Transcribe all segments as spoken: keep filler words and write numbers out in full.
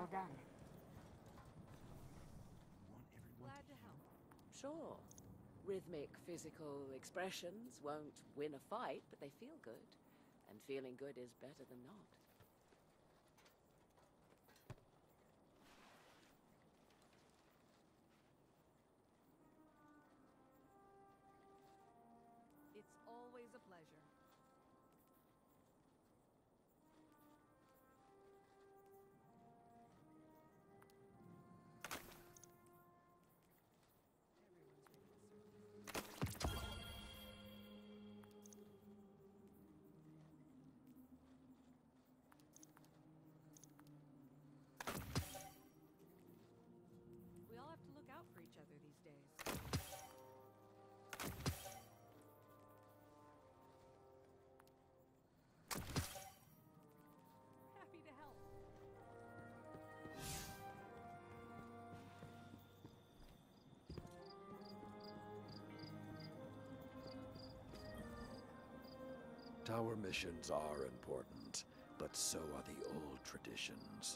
All done. Glad to help. Sure. Rhythmic physical expressions won't win a fight, but they feel good. And feeling good is better than not. It's always a pleasure. We all have to look out for each other these days. Happy to help. Tower missions are important, but so are the old traditions.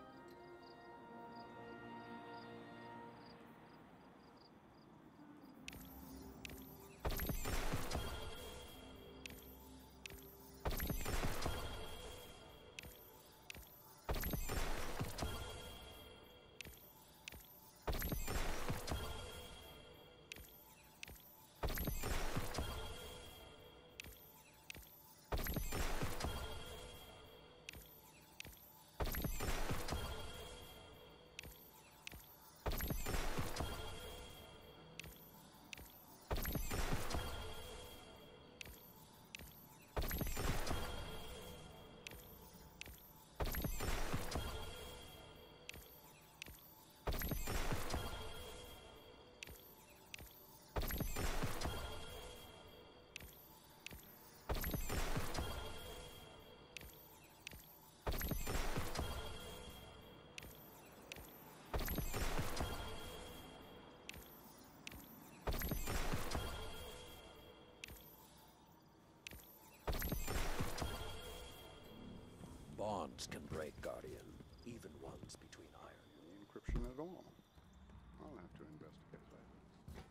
Bonds can break, Guardian, even ones between iron. Any encryption at all? I'll have to investigate that.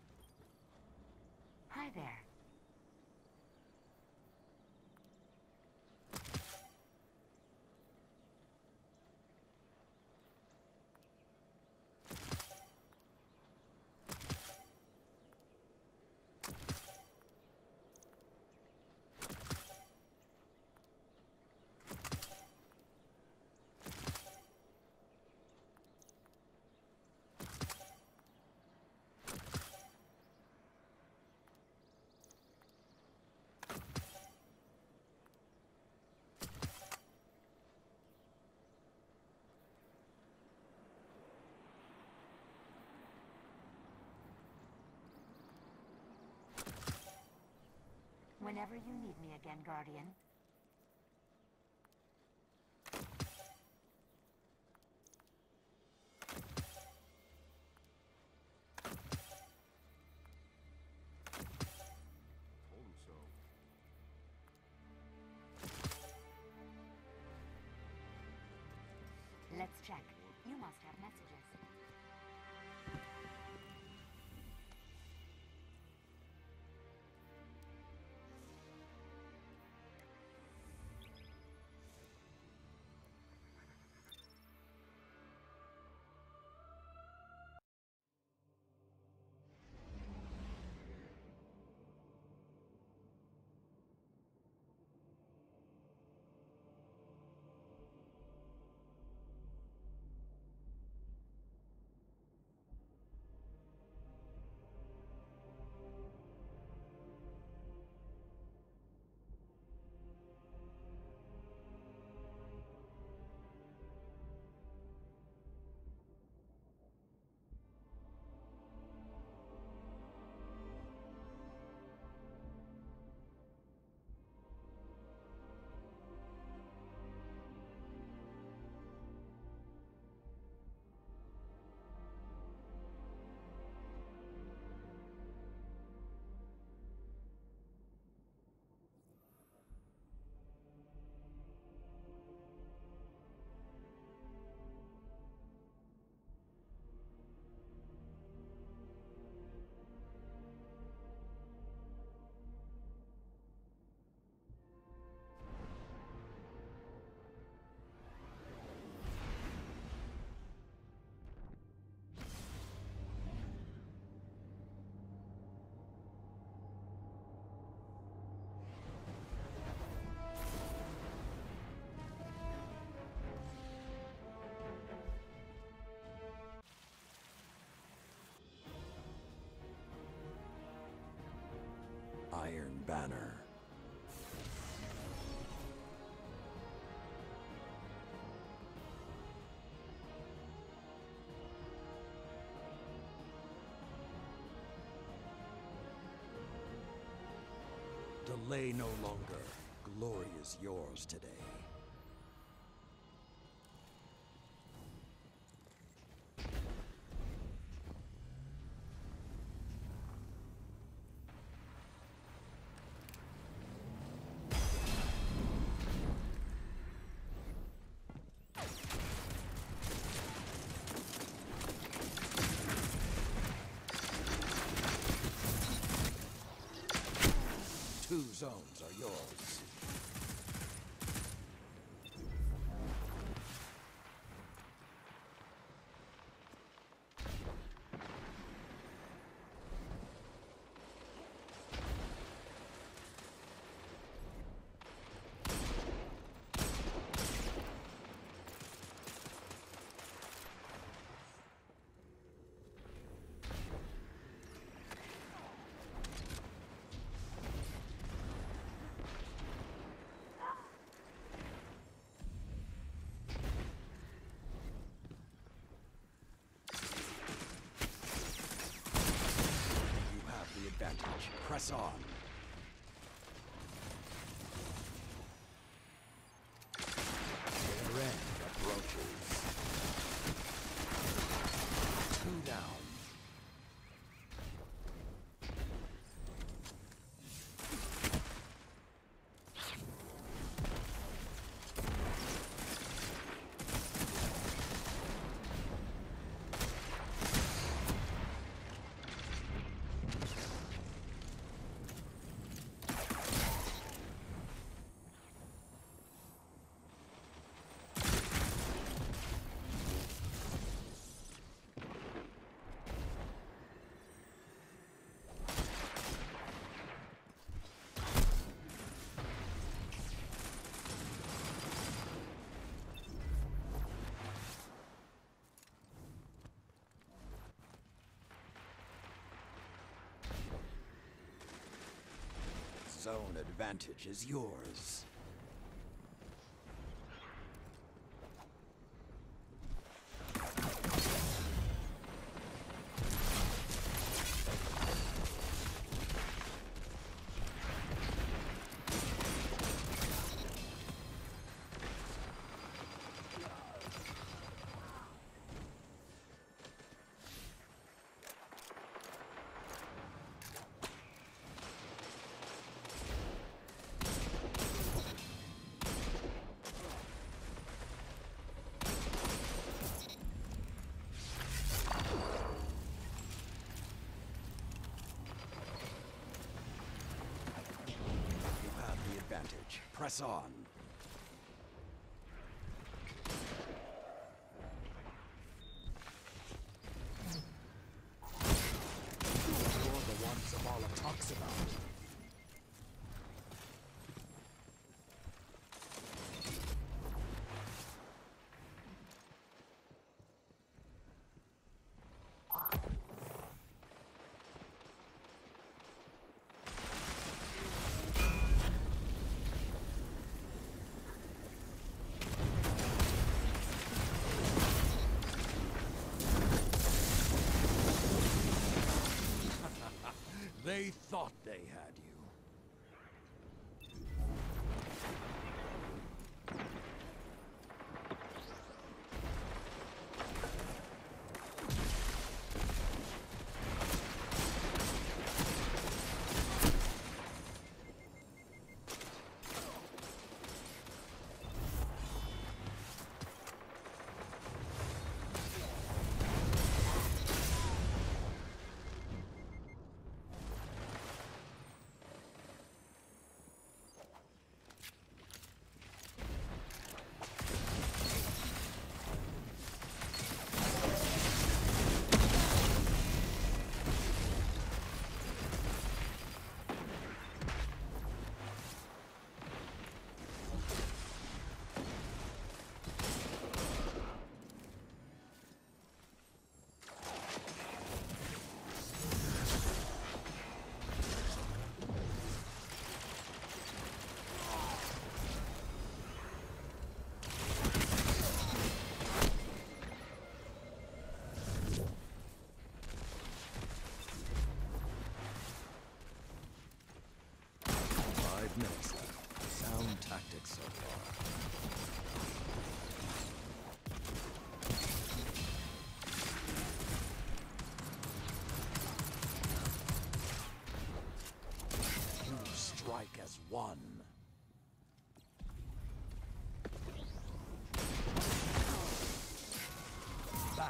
Hi there. Whenever you need me again, Guardian. Told him so. Let's check. You must have messages. Delay no longer. Glory is yours today. Two zones are yours. Advantage. Press on. Their end approaches. Two down. Zone advantage is yours. Advantage. Press on. You're the one Zavala talks about. They thought they had you.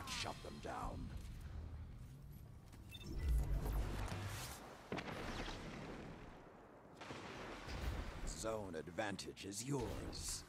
shut them down. Zone advantage is yours.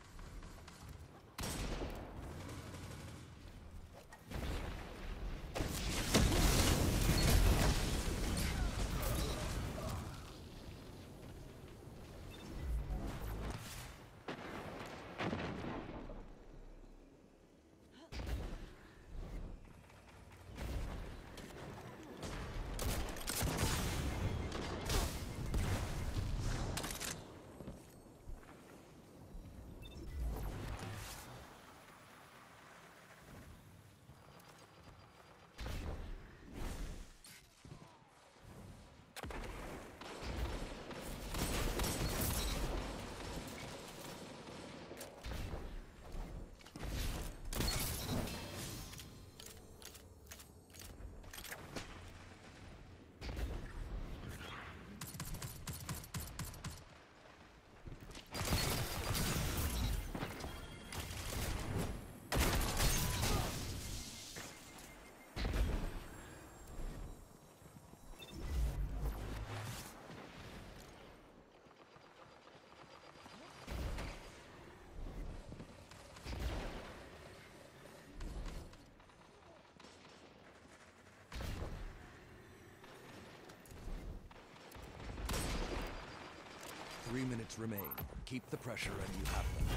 Three minutes remain. Keep the pressure and you have them.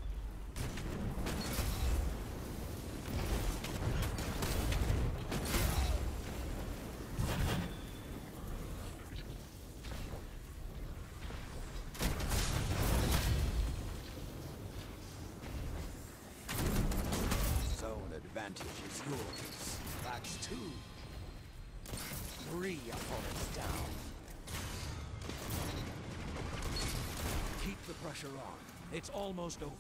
Zone advantage is yours. That's two. Three opponents down. Keep the pressure on. It's almost over.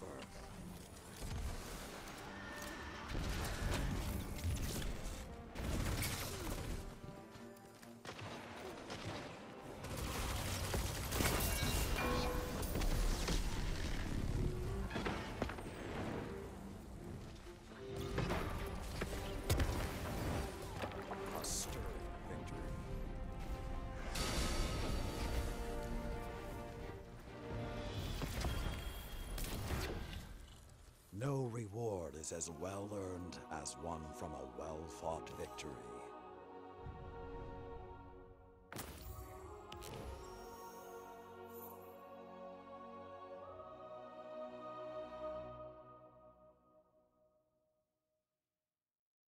A stirring victory. No reward is as well earned as one from a well-fought victory.